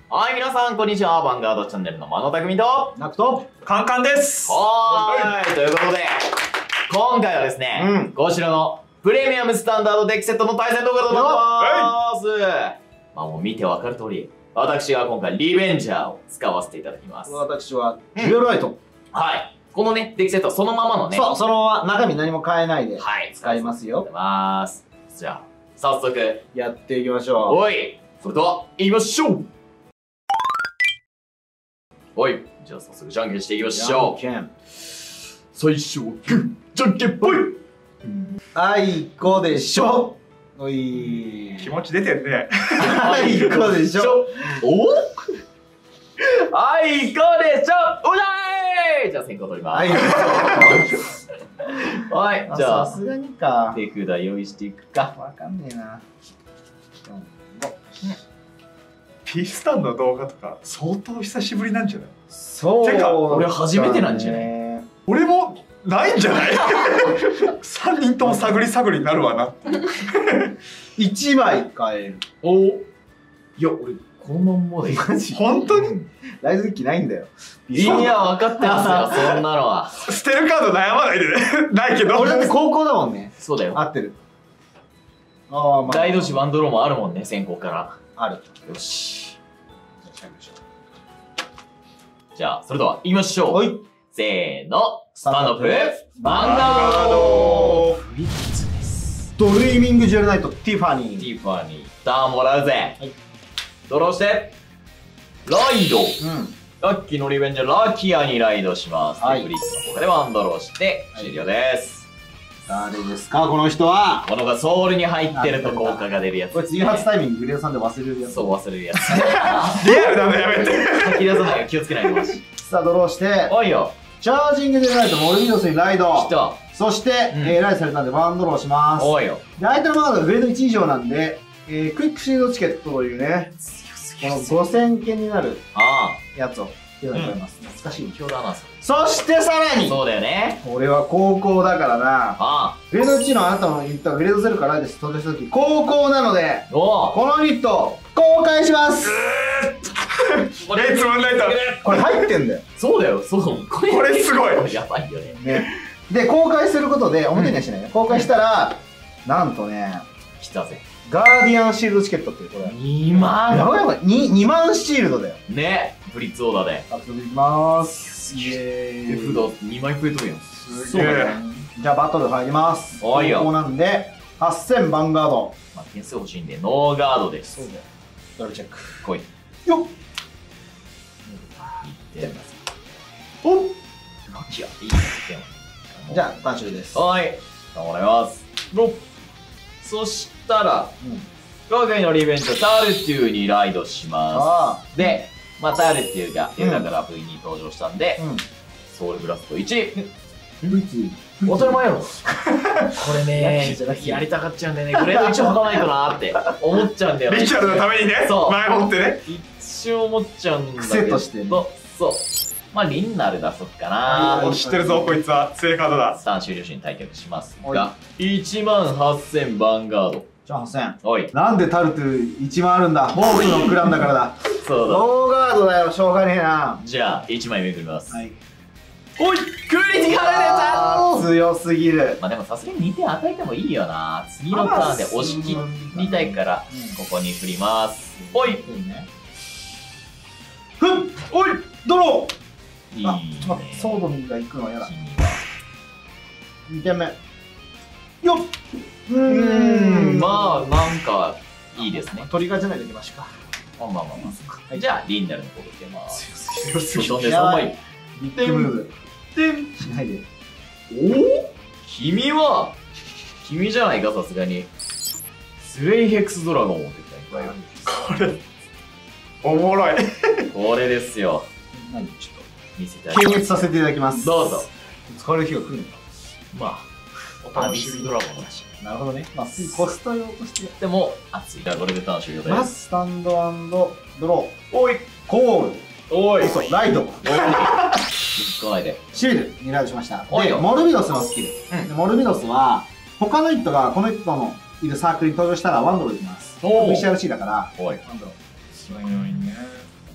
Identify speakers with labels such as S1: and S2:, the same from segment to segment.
S1: はい、皆さん、こんにちは。ヴァンガードチャンネルの真野匠と、
S2: ナクト
S3: カンカンです。
S1: はーい、ということで、今回はですね、こちらのプレミアムスタンダードデッキセットの対戦動画となってます。まあもう見てわかる通り、私が今回リベンジャーを使わせていただきます。
S2: 私はデュエルライト。
S1: はい。このね、デッキセットそのままのね。
S2: そう、そのまま中身何も変えないで。
S1: はい。
S2: 使いますよ。
S1: じゃあ、早速。
S2: やっていきましょう。
S1: おい。それでは、行きましょう。おい。じゃあ早速じゃんけんしていきましょう。
S2: じゃんけん。
S1: 最初はグー、じゃんけんぽい。
S2: あいこでしょ。おい。
S3: 気持ち出てんね。
S2: あいこでしょ。
S1: おあいこでしょ。おいじゃあ先行取ります。はい、じゃあ
S2: さすがにか。
S1: 手札用意していくか。
S2: わかんねえな。
S3: ピースタンの動画とか相当久しぶりなんじゃない？
S2: そう。
S3: てか
S1: 俺初めてなんじゃない？
S3: 俺もないんじゃない？3人とも探り探りになるわな。
S2: 1枚変える。
S1: おいや、俺、このまんまでいい。
S2: マジ
S3: 本当に？
S2: ライズデッキないんだよ。
S1: いや、分かってますよ、そんなのは。
S3: 捨てるカード悩まないでね。ないけど。
S2: 俺だって高校だもんね。
S1: そうだよ。
S2: 合ってる。ああ、まあ。
S1: 大都市ワンドローもあるもんね、先行から。
S2: ある。
S1: よし。じゃあ、それでは、行きましょう。
S2: はい。
S1: せーの、スタンドアップ、
S2: バン
S1: ガードフリッツです。
S2: ドリーミングジュエルナイト、ティファニー。
S1: ティファニー、ターンもらうぜ。
S2: はい。
S1: ドローして、ライド。
S2: うん。
S1: ラッキーのリベンジャー、ラキアにライドします。
S2: はい
S1: でフリッツの効果でワンドローして、終了です。
S2: 誰ですか、この人は。
S1: このがソウルに入ってると効果が出るやつ、
S2: こいつ誘発タイミンググレードさんで忘れるやつ。
S1: そう、忘れるやつ。
S3: リアルなのやめて。
S1: 吐き出さないよ、気をつけないでほしい。
S2: さあ、ドローして、
S1: おいよ。
S2: チャージングでないとモルビドスにライド。
S1: 来た。
S2: そして、ライドされたんでワンドローします。
S1: おいよ。
S2: で、相手のマードがグレード1以上なんで、クイックシールドチケットというね、この5000件になる
S1: あ
S2: やつを手に入れます。懐かしい。
S1: 今日だな、それ。
S2: そしてさらに、
S1: そうだよね。
S2: 俺は高校だからな、
S1: あ
S2: グレード1のあなたの言ったグレード0からライドして登場した時、高校なので、
S1: あ。お
S2: このユニット、公開します。
S1: お。
S3: つまんないと。
S2: これ入ってんだよ。
S1: そうだよ、そう。こ
S3: れすごい。
S1: やばいよね。
S2: ね。で、公開することで、表にはしないね。公開したら、なんとね、
S1: 来たぜ。
S2: ガーディアンシールドチケットっていう、これ。
S1: 2
S2: や
S1: 万。
S2: ばいやばい。2万シールドだよ。
S1: ね。フリッツオーダーで。
S2: 遊びます。イエーイ。
S1: 手札2枚増えとるやん。
S3: すげえ。
S2: じゃあバトル入ります。
S1: おいよ
S2: ここなんで、8000ヴァンガード。
S1: まあ、点数欲しいんで、ノーガードです。
S2: だよ。ダブルチェック。
S1: 来い。
S2: よっ。
S1: いって
S2: おっ。
S1: ラッキーや。いいね。
S2: じゃあ、単種です。
S1: はい。頑張ります。そしたら、今回のリベンジャー、タルテューにライドしま
S2: あ
S1: す。で、まあ、タルテューが豊かな V に登場したんで、ソウルブラスト1。当たり前やろ。これね、やりたがっちゃうんだよね。グレード1を履かないとなーって思っちゃうんだよね。
S3: リチャードのためにね、
S1: そう
S3: 前もってね。
S1: 一瞬思っちゃうんだけど。
S2: 癖としてね
S1: そう。まあ、リンナル出そっかな。
S3: もう知ってるぞ、こいつは。強いカードだ。
S1: スターン終了時に退却しますが、1万8000ヴァンガード。
S2: じゃあ8000。
S1: おい。
S2: なんでタルトゥ1万あるんだ。ボークのクランだからだ。
S1: そうだ。
S2: ノーガードだよ、しょうがねえな。
S1: じゃあ、1枚めくります。
S2: はい。
S1: おい、クリティカル出た。
S2: 強すぎる。
S1: まあでもさすがに2点与えてもいいよな。次のターンで押し切りたいから、ここに振ります。おい。
S2: ふん。おい。ドロー。
S1: いいね。
S2: ちょっと待って、ソードミーが行くのは嫌だ。
S1: 君は。
S2: 2点目。よっ。
S1: まあ、なんか、いいですね。
S2: 鳥がじゃないといけましか。
S1: まあまあまあ。じゃあ、リンナルのこと出ます。
S3: 強すぎる。
S1: 飛んで3枚。
S2: ビッグムーブ。
S1: でん。
S2: しないで。
S1: お君じゃないか、さすがに。スレイヘクスドラゴンを持ってきたいっぱい。
S3: これ、おもろい。
S1: これですよ。
S2: 何ちょっ
S1: 見せてあ
S2: と。
S1: げます。
S2: 検閲させていただきます。
S1: どうぞ。
S2: 使われる日が来るのか。
S1: まあ、アビスドラゴンだし。
S2: なるほどね。まあ、コスト用として。
S1: でも、熱い。じゃあ、これでターン終了です。
S2: まず、スタンドドロー。
S1: おい。
S2: コール。
S1: おい。
S2: そう、ライト。
S1: 来ないで。
S2: シールにライドしました。で、
S1: おいよ
S2: モルビドスのスキル。
S1: うん
S2: でモルビドスは、他のヒットがこのヒットのいるサークルに登場したらワンドローできます。
S1: おう
S2: VCRC だから、
S1: おい。
S2: ワンドロー。
S3: 強いね。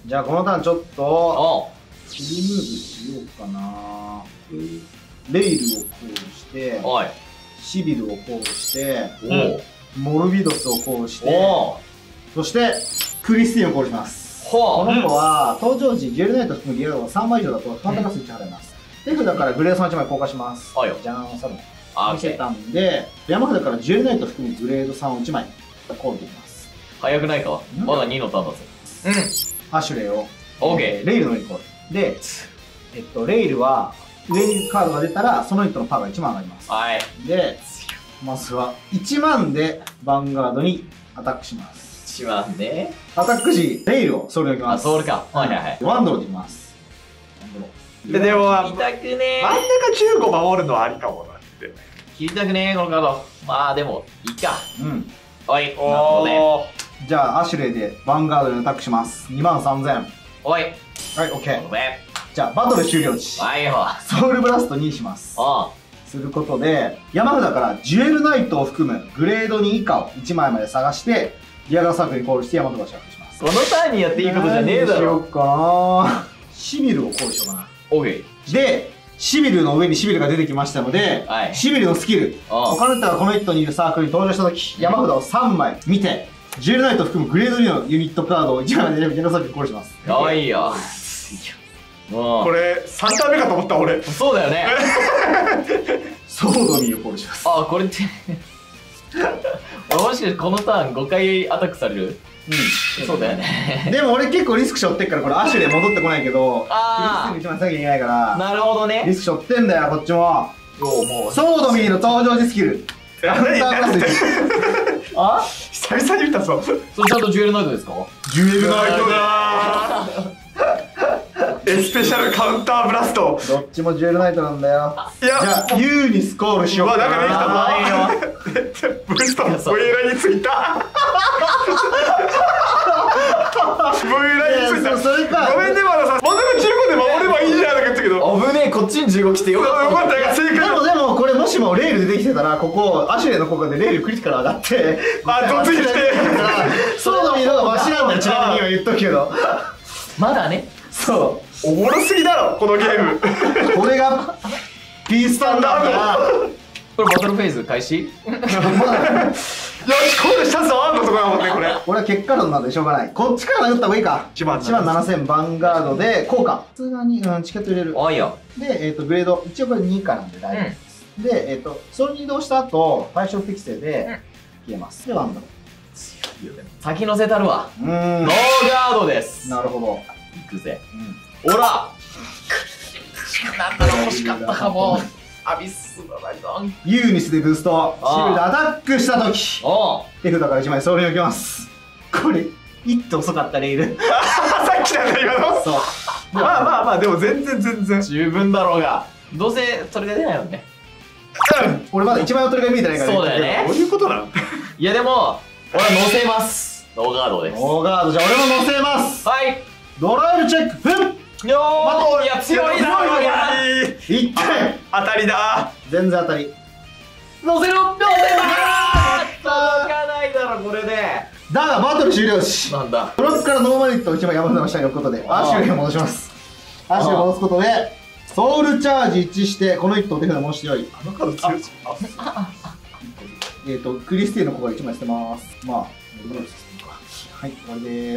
S2: じゃあこのターンちょっと
S1: お
S2: フルムーブしようかな。レイルをコールして
S1: おい。
S2: シビルをコールして
S1: お
S2: モルビドスをコールして
S1: お
S2: そしてクリスティーンをコールします。こ
S1: ほう。
S2: の子は登場時ジュエルナイト含むリアルが3枚以上だとファンタガス1払います。手札からグレード3枚交換します。
S1: はいよ。
S2: じゃーん、サブ
S1: あ、オッケー。
S2: 見せたんで山札からジュエルナイト含むグレード3を1枚コールできます。
S1: 早くないかまだ2のターンだぞ。
S2: アシュレイを
S1: オッケー。
S2: レイルの上にコールでレイルは上にカードが出たらその人のパワーが1万上がります。
S1: はい。
S2: でまずは1万でヴァンガードにアタックします。
S1: しまんね。
S2: アタック時レイルをソウルに置きま
S1: あ、
S2: す。
S1: ソウルか。はいはいはい。
S2: ワンドローできます。ワンドロー
S3: でも
S1: 切りたくね
S3: 真ん中15守るのはありかもなって。
S1: 切りたくねこのカード。まあでも、いいか。
S2: うん
S1: おい。
S3: おー。
S2: じゃあアシュレイでヴァンガードにアタックします。2万3000。はい
S1: おい。
S2: オッケー。
S1: ごめん。
S2: じゃあバトル終了時
S1: はいよ。
S2: ソウルブラストにします。
S1: あ
S2: することで山札からジュエルナイトを含むグレード2以下を1枚まで探してギアガーサークルにコールして山札をシャッフルします。
S1: このターンにやっていいことじゃねえだろ。
S2: 何にしようかな。シビルをコールしようかな。
S1: オッケー。
S2: でシビルの上にシビルが出てきましたので、
S1: はい
S2: シビルのスキル他の人がこの人にいるサークルに登場した時山札を3枚見てジュエルナイトを含むグレード2のユニットカードを1枚までギアガーサークルにコールします。
S1: かわいいよ。もう。
S3: これ3ターン目かと思った俺。
S1: そうだよね。
S2: ソードミーをコールします。
S1: あ、これって俺もしかしてこのターン5回アタックされる？そうだよね。
S2: でも俺結構リスク背負ってっからこれアシュレイ戻ってこないけど
S1: あー
S2: クリスティング1枚下げなきゃいけないから
S1: なるほど
S2: リ
S1: ね。
S2: スク背負ってんだよこっちも。
S1: もう。
S2: ソードミーの登場時スキルカウンタープラス1。
S1: あ？
S3: 久々に見たぞ。
S1: それちゃんとジュエルナイトですか？
S2: ジュエルナイト
S3: だエスペシャルカウンターブラスト。
S2: どっちもジュエルナイトなんだよ。
S3: いや、
S2: じゃあユーにスコールしようか
S3: うわなんかできたぞ
S1: はいよ。
S3: ブストン V ラについた。V ラについた。
S2: それか
S3: ごめんねまださ、真ん中15で守ればいいじゃんとか言ったけど。
S1: 危ねえ、こっちに15来てよかった。
S3: よかったよ、正解。
S2: でもこれもしもレール出てきてたらここアシュレイの効果でレールクリティカル上がって
S3: あ、どっちに来て。
S2: ソードミーの方がマシなんだよ。ちなみに今言っとくけど
S1: まだね。
S2: そ
S3: おもろすぎだろこのゲーム。
S2: うこれが P スタンダードだ。
S1: これバトルフェーズ開始？
S3: よし、コールしたぞのところだもんねこれ。
S2: これは結果論なんでしょうがない。こっちから殴った方がいいか。
S3: 1万
S2: 1万7000ヴァンガードで効果普通に、チケット入れる。
S1: おいよ。
S2: で、グレード一応これ2以下なんで大丈夫です、で、それに移動した後対象適正で消えます。でワンダロ
S1: 先乗せたるわ。ノーガードです。
S2: なるほど。
S1: いくぜ。おらなんだろう、欲しかったかも。アビスのライドン。
S2: ユーニスでブーストシビルでアタックした時
S1: おう。
S2: 手札から1枚ソウルに置きます。これ一手遅かったレイル
S3: さっきなんだ今の。
S2: そう
S3: まあまあまあでも全然。
S1: 十分だろうが。どうせそれが出ないもんね。
S2: 俺まだ1枚おとりが見えてないから
S1: そうだよね
S3: どういうことなの。
S1: いやでも、俺は乗せます。ノーガードです。
S2: ノーガードじゃあ俺も乗せます。
S1: はい。
S2: ドライブチェックフン
S1: よーいや、強いな
S3: 強い
S1: ー
S3: な。
S2: 1点
S3: 当たりだ。
S2: 全然当たり
S1: 乗せろ乗せまー届かないだろ、これで。
S2: だがバトル終了し
S1: なんだ。
S2: ブロックからノーマリットを1枚山札の下に置くことでアシュレイを戻します。アシュレイを戻すことでソウルチャージ1してこの1頭手札戻してよい。
S3: あのカード強いし。
S2: クリスティーンの子が1枚捨てます。まあブロックしていくか。はい終わりです。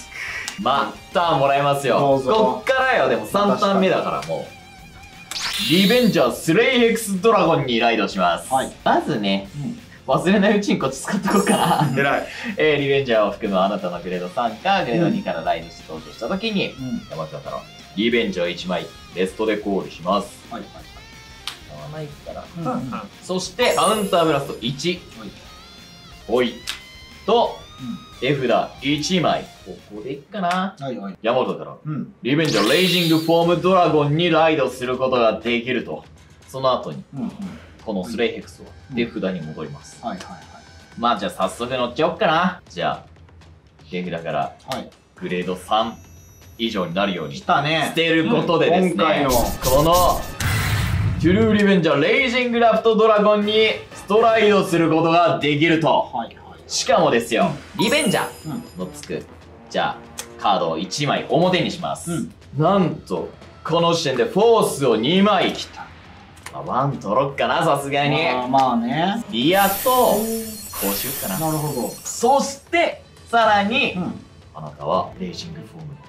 S1: まあ、ターンもらえますよ。
S2: どうぞ
S1: こっからよ、でも3ターン目だからもう。リベンジャースレイヘクスドラゴンにライドします。
S2: はい、
S1: まずね、忘れないうちにこっち使っとこうかな。
S3: 偉い。
S1: リベンジャーを含むあなたのグレード3かグレード2からライドして登場したときに、山下からリベンジャー1枚レストでコールします。
S2: はい
S1: 使わないから。
S2: はい。
S1: そしてカウンターブラスト1。ほい。と、手札1枚。ここでいっかな。
S2: はいはい。
S1: 山本からリベンジャーレイジングフォームドラゴンにライドすることができると。その後にこのスレイヘクスを手札に戻ります。
S2: はいはいはい。
S1: まあじゃあ早速乗っちゃおっかな。じゃあ手札から
S2: はい。
S1: グレード3以上になるように
S2: 来たね
S1: 捨。てることでですね、
S2: 今回の
S1: このトゥルーリベンジャーレイジングラフトドラゴンにストライドすることができると。
S2: はいはい。
S1: しかもですよ、リベンジャーのつく、じゃあカードを1枚表にします。なんと、この時点でフォースを2枚切った。まあ、1取ろっかな、さすがに。
S2: まあね。
S1: リアと、こうしよっかな。
S2: なるほど。
S1: そして、さらに、あなたはレイジング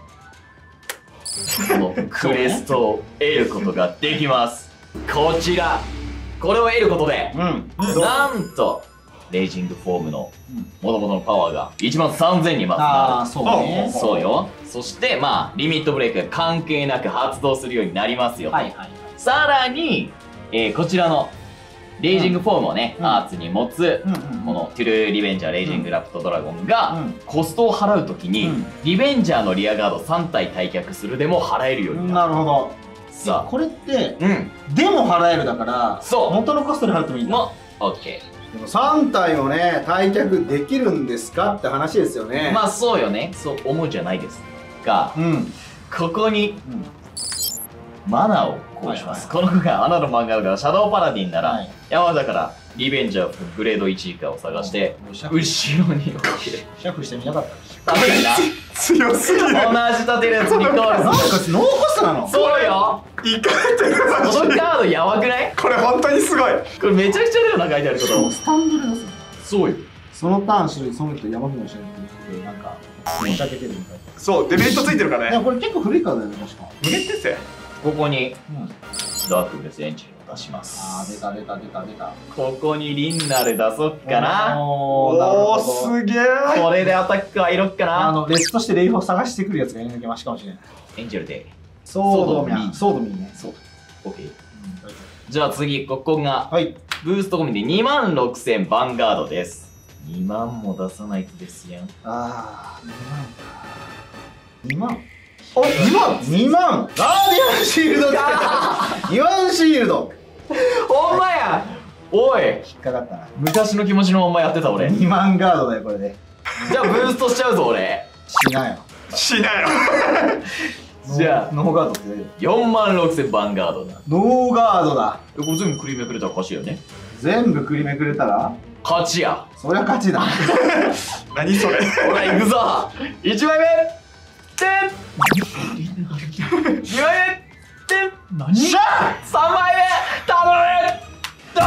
S1: フォームのこのクレストを得ることができます。こちら、これを得ることで、なんと、レイジングフォームの元々のパワーが1万3000にまずなる。
S2: ああ、そうね。
S1: そうよ。そしてまあリミットブレイクが関係なく発動するようになりますよ。さらに、こちらのレイジングフォームをね、アーツに持つこのトゥルーリベンジャーレイジングラプトドラゴンがコストを払うときにリベンジャーのリアガード3体退却するでも払えるようになる。
S2: なるほど。
S1: さあ
S2: これってでも払えるだから元のコストに払ってもいいんだ。
S1: オッケー。
S4: でも3体をね退却できるんですかって話ですよね。
S1: まあそうよね、そう思うじゃないですが、ここにマナーをこうします。この子があなたの漫画がシャドウパラディンなら、山だからリベンジャーグレード1以下を探して後ろに置ける。
S2: シャッフしてみなかった。
S3: 強すぎる。
S1: 同じ立てるやつにコールする。
S2: ノーコストなの？
S1: そうよ。
S3: いかれてる。
S1: このカードやばくない？
S3: これ本当にすごい。
S1: これめちゃくちゃだよな、書いてあること。
S2: スタンドで出すの？
S1: そうよ。
S2: そのターン種類その人山札の種類なんか持ち上げてるみたいな。
S3: そうデメリットついてるからね。
S2: これ結構古いカードだよね、確か。
S3: 無限転生。
S1: ここにダークブレスエンジンを出します。
S2: ああ、出た。
S1: ここにリンナル出そっかな。
S3: おお、すげえ。
S1: これでアタックはいろっかな。
S2: レスとしてレイフを探してくるやつが抜けましかもしれない。
S1: エンジェルで
S2: ソードミーね。
S1: そう。オッケー。じゃあ次、ここが
S2: はい。
S1: ブースト込みで26000ヴァンガードです。2万も出さないとですやん。
S2: ああ、2万。お、2万ガーディアンシールドだ。2万シールド。
S1: ほんまや。おい、
S2: 引っかかったな。
S1: 昔の気持ちのまんまやってた俺。
S2: 2万ガードだよ、これで。
S1: じゃあブーストしちゃうぞ俺。
S2: しなよ。
S3: しなよ。
S1: じゃあ
S2: ノーガードって
S1: 4万6000ヴァンガードだ。
S2: ノーガードだ。
S1: これ全部くりめくれたら勝ちよね。
S2: 全部くりめくれたら
S1: 勝ちや。
S2: そりゃ勝ちだ。
S3: 何それ。
S1: ほら行くぞ。1枚目てん、2枚目てん、何しゃ3枚目頼む。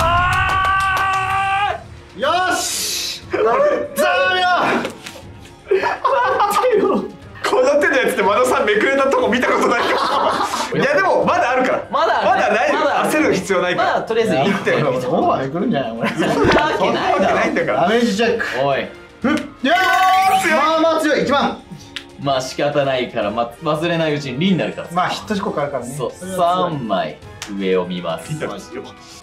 S2: よし。頼むよ。
S3: この手のやつって和田さんめくれたとこ見たことないから。いやでもまだあるから。
S1: まだ
S3: ない。焦る必要ないから。
S1: まだとりあえず1点。
S2: オーバーめくるんじゃないこれ。
S1: そんなわけないだろ。
S2: ダメージチェック。
S1: おい。
S2: ふっ。いやー。まあまあ強い。1万。
S1: まあ仕方ないから、忘れないうちにリンナルから。
S2: まあヒット事故変わるからね。
S1: そう、3枚上を見ます。
S3: ダークブレ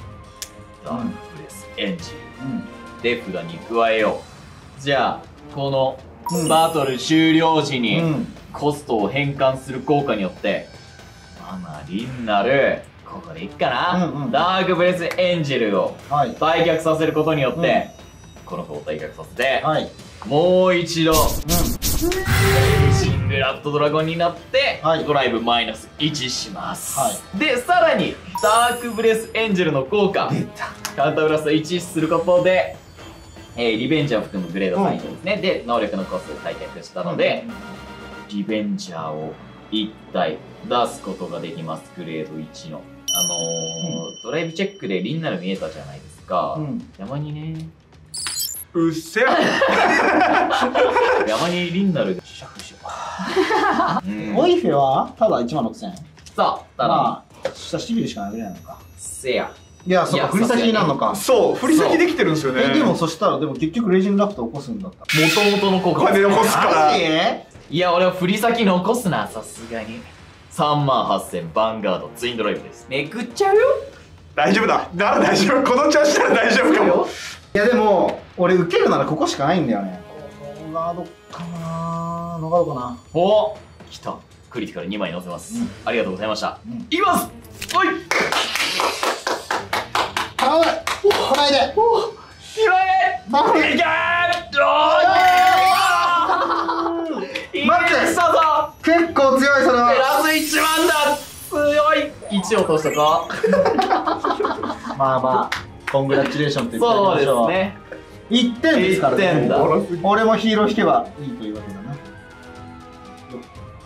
S1: スエンジン。で、札に加えよう。じゃあ、このバトル終了時にコストを変換する効果によって、リンナル、ここでいっかな。ダークブレスエンジェルを退却させることによって、この子を退却させて、もう一度、レイジングラットドラゴンになって、ドライブマイナス1します。で、さらに、ダークブレスエンジェルの効果、カウンターブラスト1することで、リベンジャーを含むグレード3以上ですね。で、能力のコストを退却したので、リベンジャーを1体出すことができます。グレード1の。ドライブチェックでリンナル見えたじゃないですか。山にね。
S3: うっせや。
S1: 山にリンナルで
S2: 試着しよう。オイフェはただ1万6000円。
S1: さあ、ただ、
S2: 下シビルしか投げないのか。
S1: せや。
S2: いや、そっか、振り先になるのか。
S3: そう、振り先できてるんですよね。
S2: でもそしたら、でも結局レイジングラプト起こすんだった。
S1: 元々の効果。
S3: お金残すから。
S1: いや、俺は振り先残すな、さすがに。3万8000ヴァンガードツインドライブです。めくっちゃうよ。
S3: 大丈夫だ。大丈夫。この調子なら大丈夫かも。
S2: いやでも、俺受けるならここしかないんだよね。ノーガードかな。ノーガードかな。
S1: おっ、来た。クリティカル2枚乗せます。ありがとうございました。いきます。おい。
S2: 頼む。来ないで。
S1: 2枚目。いけー。
S2: 待って。結構強いそれは。
S1: プラス1万だ。強い。1落としたか。
S2: まあまあ、コングラチュレーションって言って
S1: そうですね。
S2: 1点ですからね。
S1: 1点だ。
S2: 俺もヒーロー引けばいいというわけだな。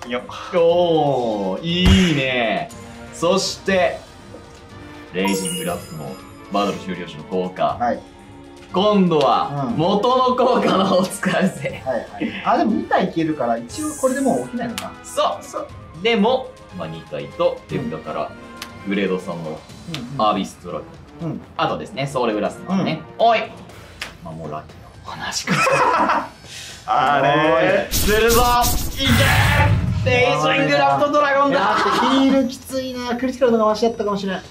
S3: よ
S1: おー、いいね。そしてレイジングラップのバトル終了時の効果、
S2: はい
S1: 今度は
S2: うん
S1: 元の効果の方を使うぜ。
S2: はいはいあでも2体いけるから一応これでもう起きないのか
S1: そうでも、まあ、2体と手札からグレード3のアービストラグ、
S2: うん
S1: あとですねソウルブラスのね、おい、まあ、もうラッキーの同じく
S3: あれ
S1: するぞ、いけー、レイジングラップドラゴン
S2: いや
S1: だ。
S2: ーヒールきついなクリティカルのがマシだったかもしれない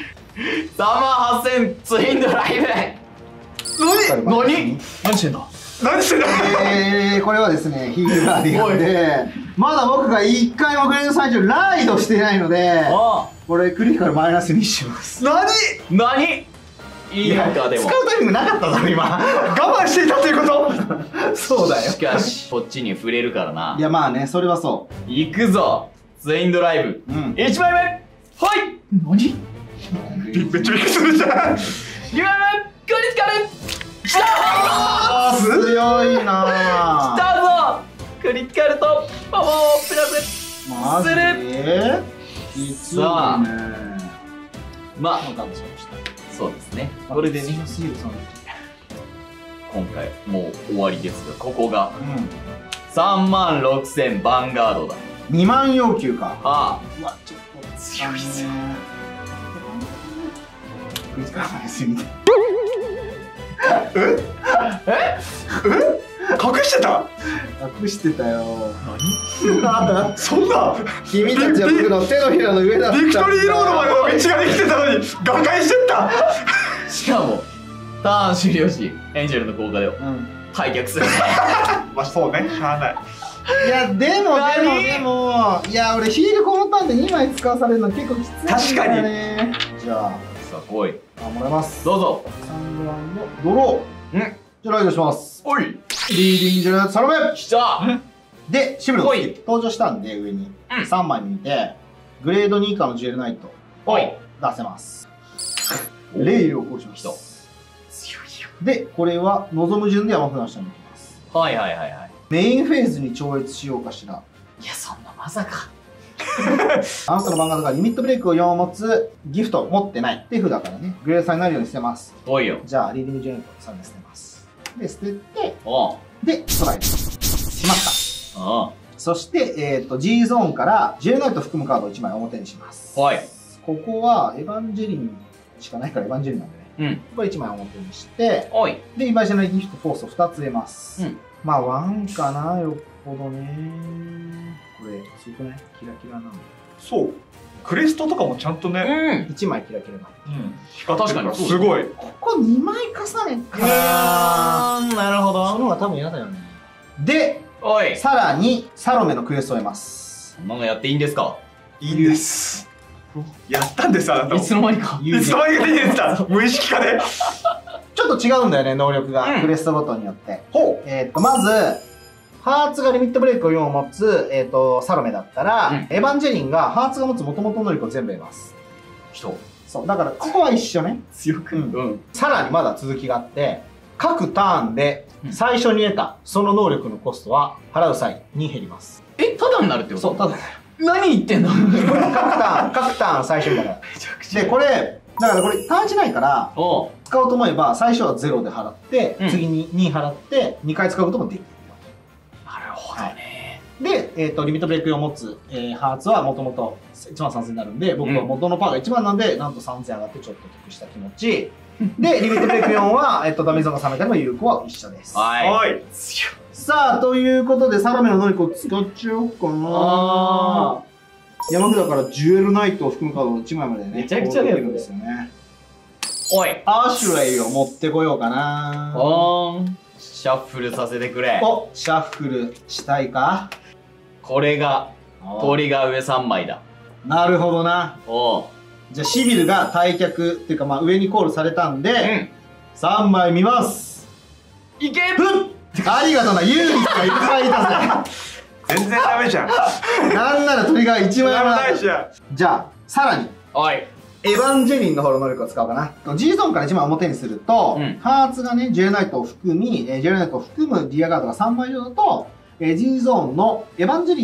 S1: 38000ツインドライブ。何してんだ。
S3: 何してんだ
S2: これはですねヒールガーディアンでまだ僕が1回もグレード最中ライドしてないのでこれクリティカルマイナスにします
S3: 何
S1: 何いいのかでも
S2: 使うタイミングなかっただろ今
S3: 我慢していたということ
S2: そうだよ
S1: しかしこっちに触れるからない
S2: やまあねそれはそ
S1: 行くぞツインドライブ、
S2: ううん
S1: 1枚目はい何
S3: めっちゃびっくりするじゃん
S1: 2枚目クリティカルきた
S2: あー強いな
S1: ー来たぞクリティカルとパワーをプラス
S2: マジ
S1: す
S2: できついね
S1: さあまあ
S2: なんかそうした
S1: そうですねこれでね
S2: 強すぎるその
S1: 今回もう終わりですがここが
S2: う
S1: 36000ヴァンガードだ
S2: ん2万要求か
S1: あ
S2: うわちょっと
S1: 強いぞ
S2: クイズからですみたい
S3: 隠してた
S2: 隠してたよ
S3: そんな
S2: 君たちは僕の手のひらの上だったんだ
S3: ビクトリーロードまでの道ができてたのに瓦解してった
S1: あしかもターン終了時エンジェルの効果で
S2: うん
S1: 退却する
S3: まあそうねしゃあない
S2: いやでもいや俺ヒールこのターンで2枚使わされるの結構きついんだよねじゃ
S1: さあ来い
S2: あもらいます
S1: どうぞ
S2: サングランドドロー
S1: ん
S2: じゃあライドします
S1: おい
S2: リーディングジェネラートサロメ
S1: 来た
S2: でシブルの
S1: おい
S2: 登場したんで上に
S1: うん
S2: 3枚見てグレード2以下のジュエルナイト
S1: おい
S2: 出せますレイルを行使しま
S1: 来た
S2: す
S1: 強いよ
S2: でこれは望む順で山札の下に置きます
S1: はいはいはいはい
S2: メインフェーズに超越しようかしら
S1: いやそんなまさか
S2: あなたの漫画だからリミットブレイクを4持つギフト持ってない手札からねグレード3になるように捨てます
S1: おいよ
S2: じゃあリーディングジュエルナイト3で捨てますで捨てて
S1: おう
S2: でストライドしました
S1: あ
S2: そして、G ゾーンからジュエルナイト含むカードを1枚表にします
S1: はい
S2: ここはエヴァンジェリンしかないからエヴァンジェリンなんでね
S1: うん
S2: これ1枚表にして
S1: おい
S2: でイマジナリーギフトフォースを2つ入れます、
S1: うん
S2: まあ1かなよっぽどねこれすごくないキラキラなんで
S3: そうクレストとかもちゃんとね
S1: うん
S2: 1枚キラキラなんで
S3: 光ってるから
S1: 確かに
S3: すごい
S2: ここ2枚重ねか
S1: なるほ
S2: その方が多分嫌だよねで
S1: おい
S2: さらにサロメのクエストを得ます
S1: そんなのやっていいんですか
S3: いいんですやったんですあなたも
S1: いつの間にか
S3: いつの間にかできてた無意識化で
S2: ちょっと違うんだよね能力が、
S1: うん
S2: クエストごとによって
S3: ほ
S2: まずハーツがリミットブレイクを4を持つ、サロメだったら、
S1: うん
S2: エヴァンジェリンがハーツが持つ元々能力を全部得ます
S1: 人
S2: そうだからここは一緒ね
S1: 強く
S2: うんさらにまだ続きがあって各ターンで
S1: うん
S2: 最初に得たその能力のコストは払う際に減ります
S1: えただになるってこと
S2: そうただ
S1: 何言ってんの
S2: 各ターン最初にだからでこれだからこれターンしないから
S1: おう
S2: 使おうと思えば最初は0で払って、
S1: うん
S2: 次に2払って2回使うこともできる
S1: なるほどね
S2: で、リミットブレイクを持つ、ハーツはもともと1万3000になるんで、僕は元のパーが1万なんで、なんと3000上がってちょっと得した気持ち。で、リミットブレイク4は、ダメージゾーンが冷めたりも有効は一緒です。
S1: はい
S3: おい
S1: 強い
S2: さあ、ということで、サロメの能力を使っちゃおうかな。山札からジュエルナイトを含むカードの1枚までね、
S1: めちゃくちゃだよ
S2: こうできるんですよね。
S1: おい
S2: アシュレイを持ってこようかな。
S1: おーんシャッフルさせてくれ
S2: お、シャッフルしたいか
S1: これが鳥が上3枚だ
S2: なるほどな。
S1: おう
S2: じゃあシビルが退却っていうかまあ上にコールされたんで、
S1: うん
S2: 3枚見ます
S1: いけ
S2: ふっありがとうなユーリットがいっぱいいたぜ
S3: 全然ダメじゃん
S2: なんなら鳥が1枚
S3: ダメ
S2: もな
S3: ないいじゃん
S2: じゃあさらに
S1: おい
S2: エヴァンジェリンの方の能力を使おうかな G ゾーンから1枚表にすると、
S1: うん
S2: ハーツがねジェルナイトを含みジェルナイトを含むディアガードが3枚以上だと、G ゾーンのエヴァンジェリン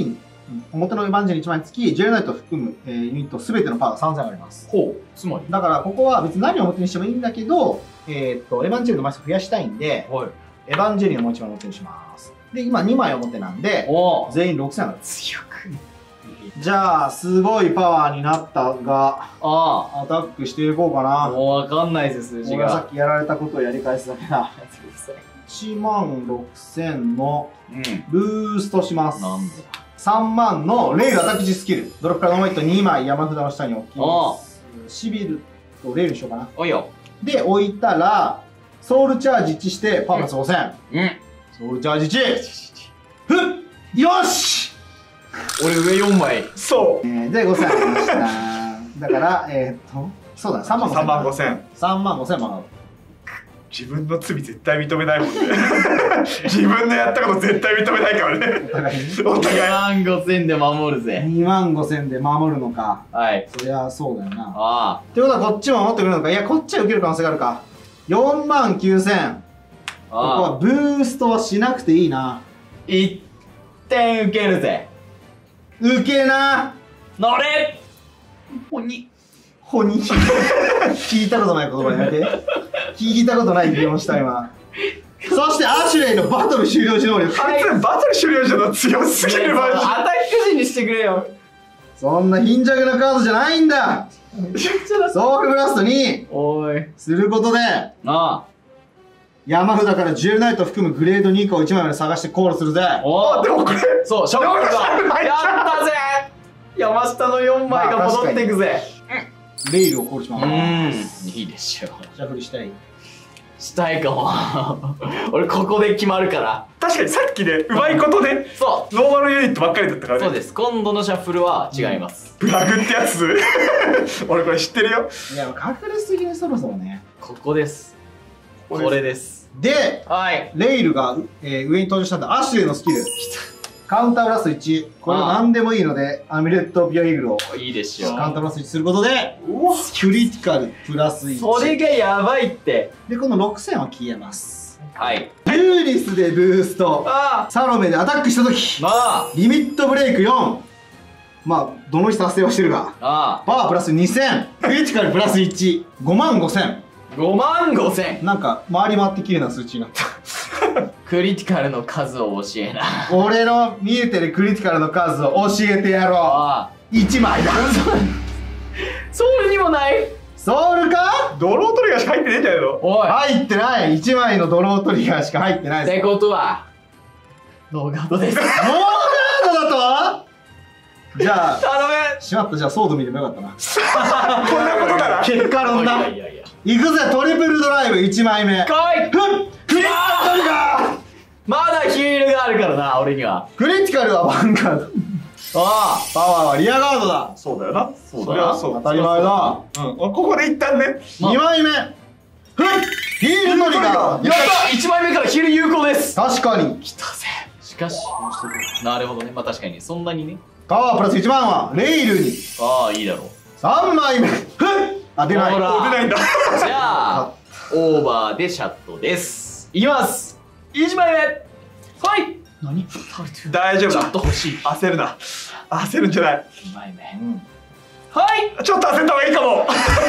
S2: 表のエヴァンジェリン1枚につき、ジェルナイトを含む、ユニットすべてのパワーが3000上がります。
S1: ほう。つまり。
S2: だからここは別に何を表にしてもいいんだけど、エヴァンジェリンの枚数を増やしたいんで、
S1: はい。
S2: エヴァンジェリンをもう1枚表にします。で、今2枚表なんで、
S1: おお。
S2: 全員6000上がる。強く。じゃあ、すごいパワーになったが、
S1: あ
S2: アタックしていこうか
S1: あ。
S2: な。
S1: もうわかんないです、数字が。
S2: 俺はさっきやられたことをやり返すだけだ。1万6000の
S1: うん。
S2: ブーストします。
S1: なんでだ。
S2: 3万のレイルアタック時スキル。ドロップからノーマイット2枚山札の下に置き
S1: あ
S2: ます。シビルとレイルにしようかな。
S1: おいよ。
S2: で、置いたら、ソウルチャージ1してパワープラス5000。
S1: うん。
S2: ソウルチャージ1。ふっよし
S1: 俺上4枚。
S3: そう。
S2: で、5000ありました。だから、そうだね、3万5000。
S3: 3万5000。
S2: 3万5000もらう。
S3: 自分の罪絶対認めないもんね。自分のやったこと絶対認めないからね。
S2: お互いに。
S3: お互い。
S1: 2万5000で守るぜ。
S2: 2万5000で守るのか。
S1: はい。
S2: そりゃそうだよな。
S1: あ
S2: ってことはこっちも守ってくれるのか。いや、こっちは受ける可能性があるか。4万9000。
S1: あ。
S2: ここはブーストはしなくていいな。
S1: 1点受けるぜ。
S2: 受けな。
S1: 乗れ鬼。
S2: ほに。聞いたことない言葉やめて。聞いたことない議論した今。そしてアシュレイのバトル終了時能力。
S3: あいつバトル終了時の強すぎるマジで。
S1: アタック時にしてくれよ。
S2: そんな貧弱なカードじゃないんだ。ソウルブラストに
S1: おい。
S2: することで、
S1: あ
S2: 山札からジュエルナイトを含むグレード2個を1枚まで探してコールするぜ。
S1: あ。おお。
S3: でもこれ
S1: そう、ショックが。やったぜ。山下の4枚が戻っていくぜ。
S2: レイルをコールします。
S1: いいでしょう。
S2: シャッフルしたい。
S1: したいかも。俺ここで決まるから。
S3: 確かにさっきねうまいことね
S1: そう。
S3: ノーマルユニットばっかりだったからね。
S1: そうです。今度のシャッフルは違います。
S3: ブラグってやつ俺これ知ってるよ。
S2: いや、隠れすぎにそろそろね。
S1: ここです。これです。
S2: で、
S1: はい。
S2: レイルが、上に登場したんだ。アシュレイのスキル。カウンターブラスト1。これは何でもいいので、アミュレット・ビアイーグルを
S1: いいでしょ
S2: カウンターブラスト1することで、クリティカルプラス1。
S1: それがやばいって。
S2: で、この6000は消えます。
S1: はい。
S2: ユーリスでブースト。
S1: あ
S2: サロメでアタックしたとき、
S1: あ。あ
S2: リミットブレイク4。まあ、どの日達成はしてるが。
S1: あ。
S2: パワープラス2000。クリティカルプラス1。5万5000。
S1: 5万5000。
S2: なんか、回り回って綺麗な数値になった。
S1: クリティカルの数を教えな。
S2: 俺の見えてるクリティカルの数を教えてやろ
S1: あ
S2: う。1枚だ。
S1: ソウルにもない。
S2: ソウルか
S3: ドロートリガーしか入ってねえんじゃないの。
S1: おい。
S2: 入ってない。1枚のドロートリガーしか入ってない
S1: ってことは、ノーガードです。
S2: ノーガードだとじゃあ、
S1: 頼む。
S2: しまった。じゃあソード見ればよかったな。
S3: こんなことなら
S2: 結果論だ。
S1: いやいや。
S2: いくぜ、トリプルドライブ1枚目。
S1: 来い。
S2: ふっクリティカルが
S1: まだヒールがあるからな、俺には。
S2: クリティカルはヴァンガード。
S1: あ
S2: パワーはリアガードだ。
S3: そうだよな。
S1: そうだな
S3: それはそう。
S2: 当たり前だ。
S3: うん。ここで一旦ね。
S1: まあ
S2: 2枚目。ふっヒールトリガー。
S1: やった !1 枚目からヒール有効です。
S2: 確かに。
S1: 来たぜ。しかし、なるほどね。まあ確かに、そんなにね。
S2: パワープラス1万はレイルに。
S1: ああ、いいだろう。
S2: 3枚目。ふっあ、出ない。
S1: ほら
S3: 出ないんだ。
S1: じゃあ、オーバーでシャットです。いきます。1枚目。はい何
S3: 大丈夫だ。
S1: ちょっと欲しい。
S3: 焦るな。焦るんじゃない。
S1: 2枚目。
S2: うん
S1: はい
S3: ちょっと焦った方がいいかも。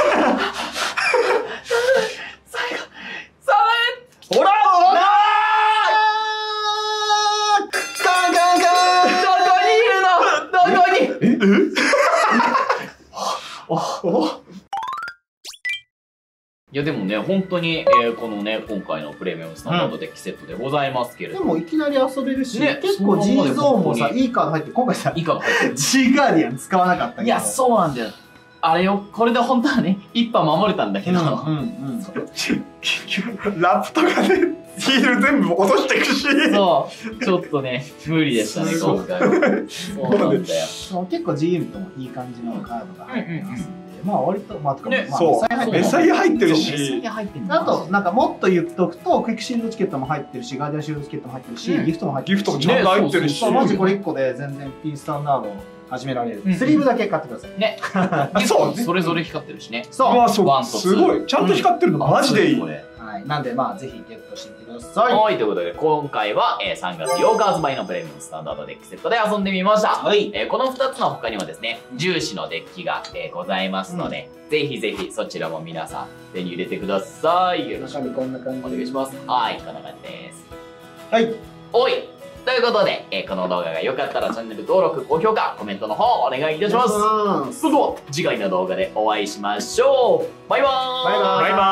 S1: 最後。3枚目ほら
S2: カンカンカン
S1: どこにいるのどこにいやでもね、本当に、このね、今回のプレミアムスタンダードデッキセットでございますけれども、
S2: でもいきなり遊べるし、
S1: ね
S2: 結構 G ゾーンもさ、
S1: そのままで
S2: いいカード入って、今回さ、
S1: いいか入ってる
S2: G ガーディアン使わなかったけど。
S1: いや、そうなんだよ。あれよ、これで本当はね、一波守れたんだけど、
S2: うん。
S3: ラップとかでヒール全部落としていくし。
S1: そう、ちょっとね、無理でしたね、今回は。そうなんだよ。
S2: そう結構 G ユニットもいい感じのカードが入ってますんで、まあ割と、まあ、とか、
S1: ね
S2: まあ、
S3: そう
S2: メサイア入ってる
S3: メサイア入ってるし。
S1: 入ってんの
S2: あと、なんかもっと言っとくと、クイックシールドチケットも入ってるし、ガーディアンシールドチケットも入ってるし、
S1: うん
S2: ギフトも入ってるし。
S3: ギフトもちゃんと入ってるし。
S2: そうマジこれ1個で全然 P スタンダードを始められる。
S1: うん
S2: スリーブだけ買ってください。
S1: ね。
S3: そうね
S1: それぞれ光ってるしね。
S2: そう。
S3: まあそう
S1: ワンとツー
S3: すごいちゃんと光ってるのマジでいい。
S1: これ。
S2: ははい、なんでまあぜひゲットしてみてください。
S1: はい、ということで今回は、3月8日発売のプレミアムスタンダードデッキセットで遊んでみました。
S2: はい、
S1: この2つの他にもですね、重視のデッキが、ございますので、ぜひぜひそちらも皆さん手に入れてください。よろしく
S2: 中身こんな感じ
S1: お願いします。はい、こんな感じです。
S2: はい、
S1: おいということで、この動画が良かったらチャンネル登録、高評価、コメントの方お願いいたします。それでは次回の動画でお会いしましょう。バイバーイ。
S4: バイバーイ。
S3: バイバイ。